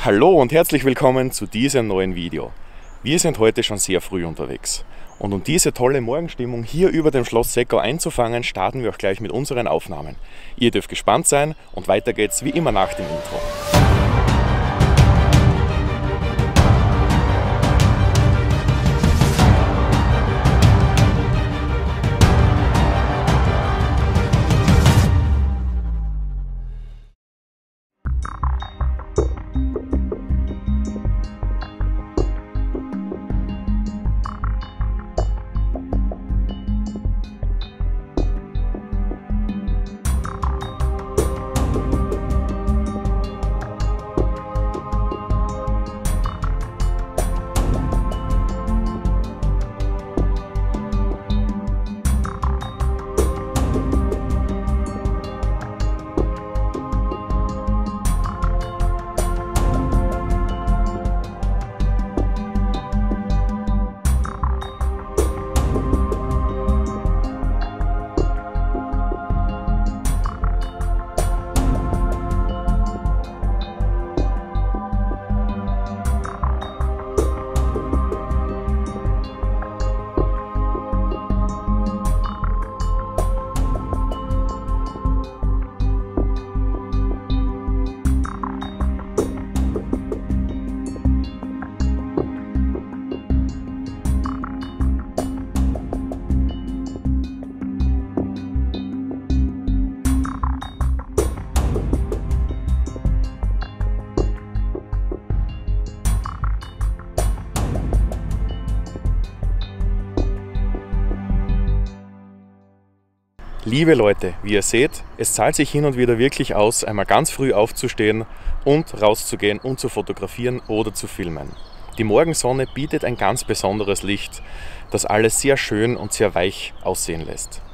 Hallo und herzlich willkommen zu diesem neuen Video. Wir sind heute schon sehr früh unterwegs. Und um diese tolle Morgenstimmung hier über dem Schloss Seckau einzufangen, starten wir auch gleich mit unseren Aufnahmen. Ihr dürft gespannt sein und weiter geht's wie immer nach dem Intro. Liebe Leute, wie ihr seht, es zahlt sich hin und wieder wirklich aus, einmal ganz früh aufzustehen und rauszugehen und zu fotografieren oder zu filmen. Die Morgensonne bietet ein ganz besonderes Licht, das alles sehr schön und sehr weich aussehen lässt.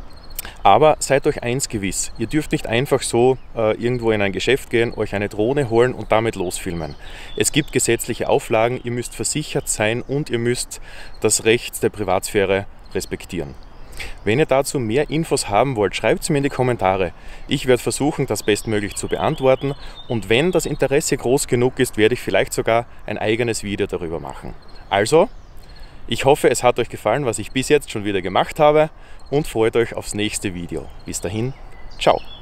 Aber seid euch eins gewiss, ihr dürft nicht einfach so irgendwo in ein Geschäft gehen, euch eine Drohne holen und damit losfilmen. Es gibt gesetzliche Auflagen, ihr müsst versichert sein und ihr müsst das Recht der Privatsphäre respektieren. Wenn ihr dazu mehr Infos haben wollt, schreibt es mir in die Kommentare. Ich werde versuchen, das bestmöglich zu beantworten, und wenn das Interesse groß genug ist, werde ich vielleicht sogar ein eigenes Video darüber machen. Also, ich hoffe, es hat euch gefallen, was ich bis jetzt schon wieder gemacht habe, und freut euch aufs nächste Video. Bis dahin, ciao!